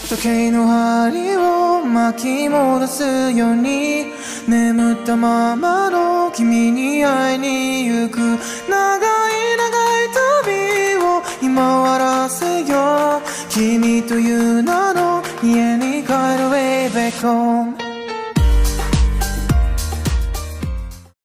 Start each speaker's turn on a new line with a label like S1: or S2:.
S1: 時計の針を巻き戻すように眠ったままの君に会いに行く。長い長い旅を今終わらせよう。君という名の家に帰る way back home。